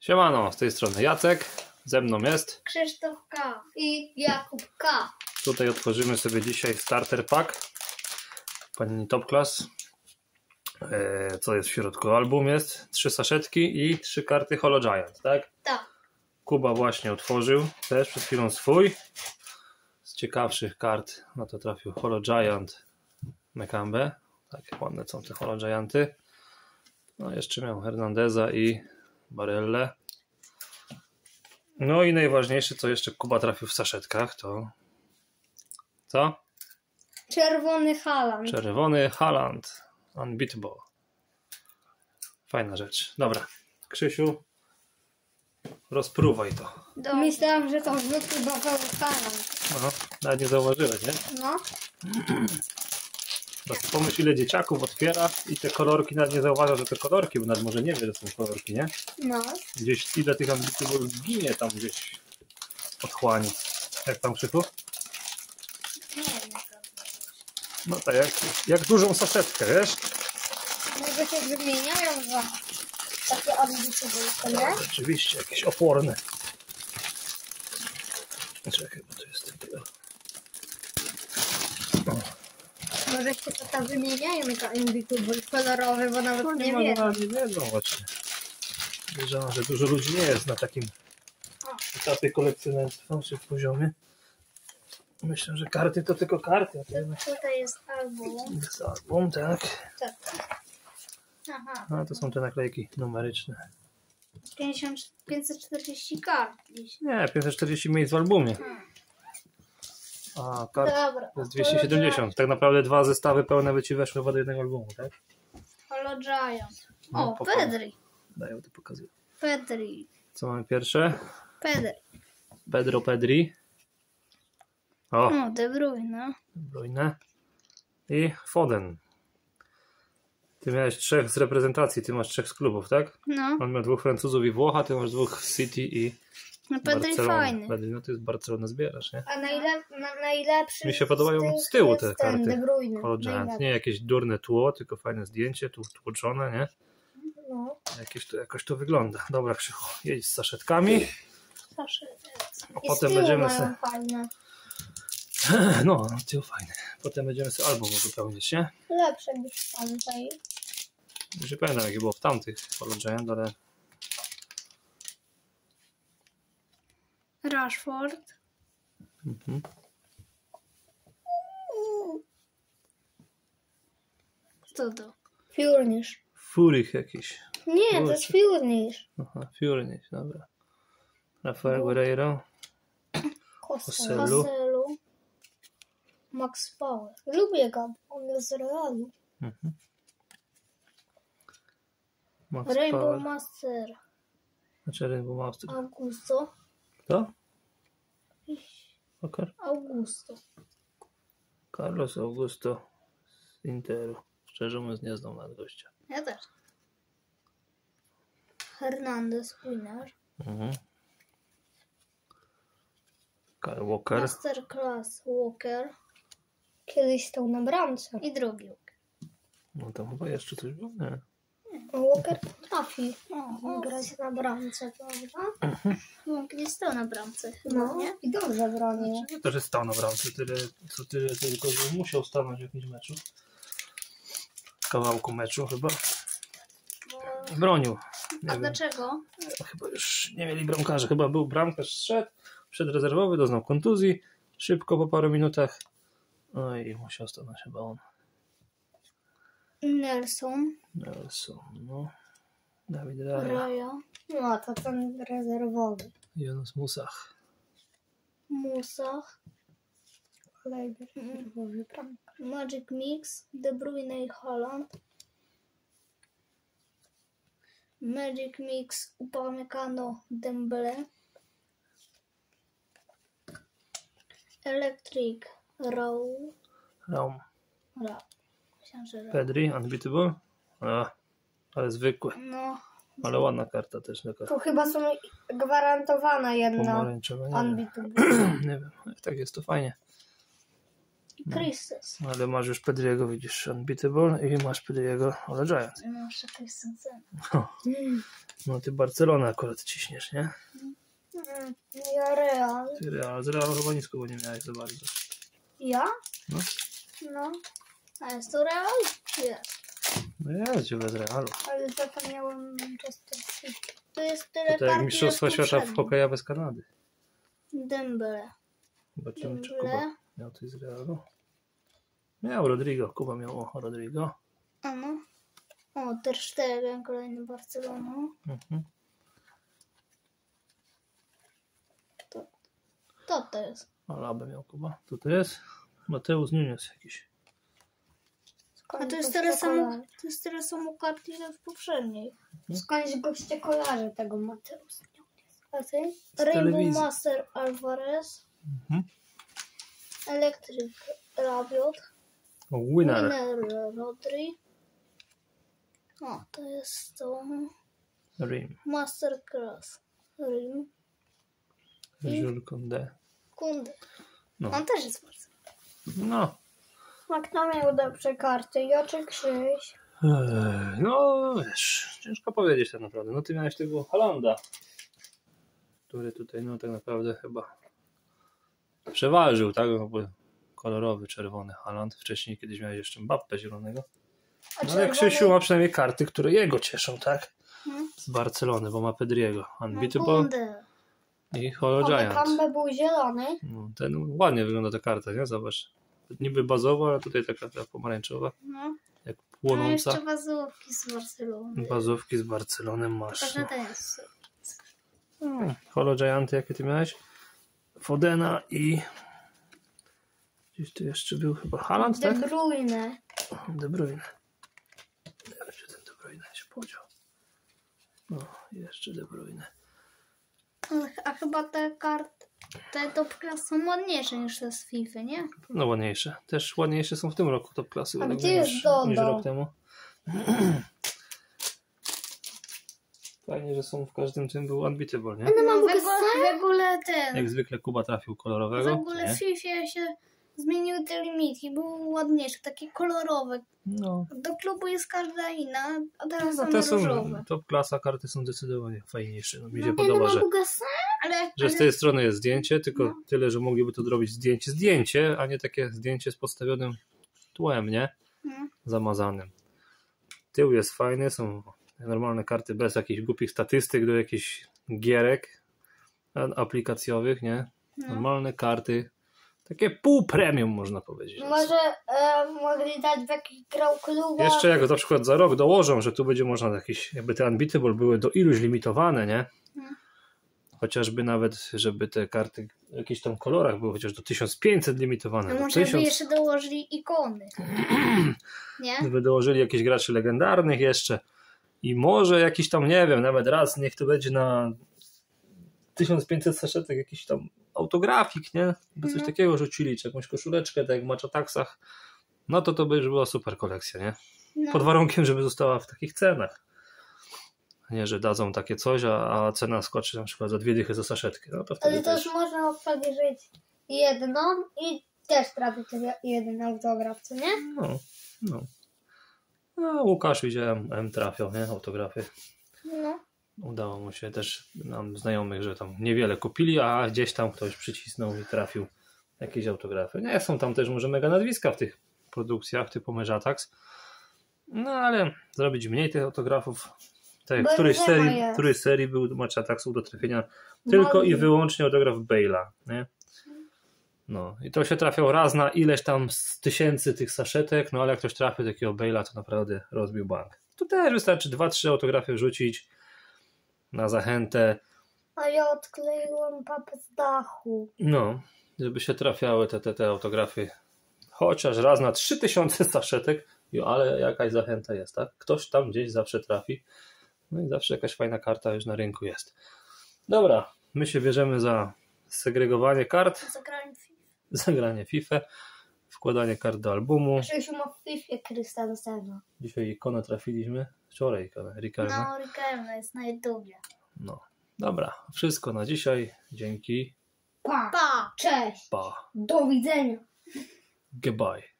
Siemano, z tej strony Jacek, ze mną jest Krzysztof K. i Jakub K. Tutaj otworzymy sobie dzisiaj starter pack Panini Top Class. Co jest w środku? Album jest, 3 saszetki i 3 karty Holo Giant, tak? Tak. Kuba właśnie otworzył też przed chwilą swój. Z ciekawszych kart na to trafił Holo Giant Mekambe. Takie ładne są te Holo Gianty. No jeszcze miał Hernandeza i Barelle. No i najważniejsze, co jeszcze Kuba trafił w saszetkach, to co? Czerwony Haaland. Czerwony Haaland. Unbeatable. Fajna rzecz. Dobra, Krzysiu, rozpruwaj to. Myślałam, że to zwykły bawełny Haaland. No, nawet nie zauważyłeś, nie? No. Teraz pomyśl, ile dzieciaków otwiera i te kolorki nawet nie zauważa, że te kolorki, bo nawet może nie wie, że są kolorki, nie? No. Gdzieś ile tych Unbeatable ginie tam gdzieś otchłani. Jak tam, Krzychu? Nie wiem. No tak, jak dużą saszetkę, wiesz? Może się wymieniają za takie ambitne, nie? Oczywiście, jakieś oporne. Czekaj, bo to jest takie... Może się to tam wymieniają jako ambitny kolorowy, bo nawet nie ma, wiem. nie wiedzą właśnie. Wiedziałem, że dużo ludzi nie jest na takim etapie kolekcjonerstwa czy poziomie. Myślę, że karty to tylko karty. A to jednak Tutaj jest album. jest album, tak. Tak. Aha. A to są te naklejki numeryczne. 540 kart. Nie, 540 miejsc w albumie. A kart Dobra. jest 270. Tak naprawdę 2 zestawy pełne by ci weszły do jednego albumu, tak? Holo Giant. No, O, Pedri. Daję, to pokazuję. Pedri. Co mamy pierwsze? Pedri. Pedri. O, O, De Bruyne. Bruyne. I Foden. Ty miałeś 3 z reprezentacji, ty masz 3 z klubów, tak? No. On miał 2 Francuzów i Włocha, ty masz 2 City i No Pedri Barcelona. fajny. Pedri, no ty z Barcelony zbierasz, nie? A najlepszy Mi się podobają z tyłu te karty. De Bruyne. Holo Giant. Najlepszy. Nie jakieś durne tło, tylko fajne zdjęcie, tu tłoczone, nie? No. Jakoś to wygląda. Dobra, Krzychu, jedź z saszetkami. Proszę. A I potem z tyłu będziemy mają sobie... fajne. No, tył fajny. Potem będziemy sobie album uzupełnić, nie? Lepsze niż tamtej. Już nie pamiętam, jakie było w tamtych Holo Giant, ale... Rashford. Mhm. Co to? Furnish. Furych jakiś. Nie, to jest Furnish. Aha, Furnish, dobra. Rafael Guerreiro. Koselu. Max Power. Lubię go. On jest z Realu. Mhm. Max Rainbow Power. Master. Znaczy Rainbow Master. Augusto. Kto? Okej. Augusto. Carlos Augusto z Interu. Szczerze mówiąc nie znam nad gościa. Ja też. Hernandez Winner. Mhm. Kyle Walker. Masterclass Walker. Kiedyś stał na bramce. I drugi Walker. No tam chyba jeszcze coś było, nie? Walker potrafi grać na bramce, prawda? No, kiedyś stał na bramce chyba, No, nie? I dobrze bronił. Nie to, że stał na bramce, tyle tylko, że musiał stanąć w jakimś meczu. Kawałku meczu chyba. Bronił. Nie A wiem. dlaczego? Chyba już nie mieli bramkarza. Chyba był bramkarz, zszedł, przedrezerwowy, doznał kontuzji. Szybko po paru minutach. No i musiał stanąć chyba on. Nelson. No. Dawid Raya. Raya. No, to ten rezerwowy. Jonas Musach. Musach. Kolejny rezerwowy bramkarz. Magic Mix. De Bruyne i Haaland. Magic Mix. Upamecano Dembele. Electric Raum. Raum. Myślałam, że Raum. Pedri, Unbeatable. Ale zwykłe. No. Ale ładna karta też. Taka Tu chyba są gwarantowana jedna pomarańczowa. Nie Unbeatable. wiem. Nie wiem. Jak tak jest to fajnie. Christus. Ale masz już Pedriego, widzisz, Unbeatable i masz Pedriego Holo Giant. No, jeszcze Christensen. No ty Barcelonę akurat ciśniesz, nie? Ja Real. Ty Real, z Realu chyba nisko, bo nie miałeś za bardzo. Ja? No. No. A jest to Real? Jest. No jest cię bez Realu. Ale zapomniałem Manchester City. To jest tyle To jak kart, mistrzostwa ile świata w poprzednich. hokeja bez Kanady. Dembele. Zobaczymy, czy Dembele. Kuba miał coś z Realu. Miał Rodrigo, Kuba miał Rodrigo. A no. O, Ter Stegen, kolejny Barcelona. Mhm. To jest. Alabę miał Kuba. Co to jest? Mateusz Nunes jakiś. A to jest tyle samo karty, ile w poprzedniej. Skądś goście kojarzy tego Mateusza. A ty? Rainbow telewizji. Master Alvarez. Mhm. Electric Rabiot. Winner. Rodri. O, to jest to. Rim. Masterclass. Rim. Jules Condé. Kunde. No. On też jest bardzo. No. Kto miał lepsze karty? Ja czy Krzyś? No wiesz, ciężko powiedzieć tak naprawdę. No ty miałeś tego Haalanda, który tutaj no tak naprawdę chyba przeważył, tak? No, bo kolorowy, czerwony Haaland. Wcześniej kiedyś miałeś jeszcze Mbappé zielonego. No ale Krzysiu ma przynajmniej karty, które jego cieszą, tak? Z Barcelony, bo ma Pedriego, Unbeatable Kunde. i Holo Giant. Kambe był zielony. No, ten ładnie wygląda ta karta, nie? Zobacz. Niby bazowa, ale tutaj taka pomarańczowa, No. jak No płonąca. jeszcze bazówki z Barcelony. Bazówki z Barcelony masz. Także ten jest. Holo Gianty, jakie ty miałeś? Fodena i gdzieś tu jeszcze był chyba Haaland, De tak? Bruyne. De Bruyne. Gdzie ten De Bruyne się podział? No, jeszcze De Bruyne. A chyba te karty, te top class są ładniejsze niż te z FIFA, nie? No ładniejsze. Też ładniejsze są w tym roku top klasy. A według gdzie mnie, jest niż Dodo? rok temu. Fajnie, że są w każdym tym był unbeatable, nie? W ogóle ten. Jak zwykle Kuba trafił W kolorowego. ogóle Nie? w FIFA się zmieniły te limity, były ładniejsze, takie kolorowe. No, Do klubu jest każda inna, a teraz no są te są różowe. top klasa, karty są zdecydowanie fajniejsze. No, mi się podoba, że Ale z tej strony jest zdjęcie, tylko tyle, że mogliby to zrobić zdjęcie, a nie takie zdjęcie z podstawionym tłem, nie? No. Zamazanym. Tył jest fajny, są normalne karty bez jakichś głupich statystyk do jakichś gierek aplikacjowych, nie? Normalne karty, takie pół premium można powiedzieć. Może mogli dać w jakiś grał klubach. Jeszcze jak na przykład za rok dołożą, że tu będzie można jakieś, jakby te Unbeatable były do iluś limitowane, nie? Chociażby nawet, żeby te karty w jakichś tam kolorach były chociaż do 1500 limitowane. No do może by 1000. jeszcze dołożyli ikony. Nie? Gdyby dołożyli jakichś graczy legendarnych jeszcze i może jakiś tam, nie wiem, nawet raz niech to będzie na 1500 saszetek jakiś tam autografik, nie? By coś takiego rzucili, czy jakąś koszuleczkę, tak jak w Matchataxach, no to by już była super kolekcja, nie? No. Pod warunkiem, żeby została w takich cenach. Nie, że dadzą takie coś, a cena skoczy na przykład za 2 dychy za saszetkę. No to wtedy Ale to już można obsłużyć jedną i też trafić jeden autograf, co nie? No. No, Łukasz widziałem, trafiał, nie? Autografy. No. Udało mu się też nam znajomych, że tam niewiele kupili, a gdzieś tam ktoś przycisnął i trafił jakieś autografy. Nie, są tam też może mega nazwiska w tych produkcjach typu Matchatax. No ale zrobić mniej tych autografów. Tak, w którejś serii był Matchataxów do trafienia tylko i wyłącznie autograf Bale'a, nie? No i to się trafiał raz na ileś tam z tysięcy tych saszetek, no ale jak ktoś trafił takiego Bale'a, to naprawdę rozbił bank. Tu też wystarczy 2-3 autografy wrzucić na zachętę. A ja odkleiłam papę z dachu. No, żeby się trafiały te autografy chociaż raz na 3000 saszetek, ale jakaś zachęta jest, tak? Ktoś tam gdzieś zawsze trafi. No i zawsze jakaś fajna karta już na rynku jest. Dobra, my się bierzemy za segregowanie kart, zagranie FIFA, wkładanie kart do albumu. Krzysiu ma w FIFA Krystiansena. Dzisiaj ikonę trafiliśmy, wczoraj ikonę Riquelme. No, Riquelme jest na YouTubie. No, dobra, wszystko na dzisiaj. Dzięki. Pa! Cześć! Pa! Do widzenia! Goodbye.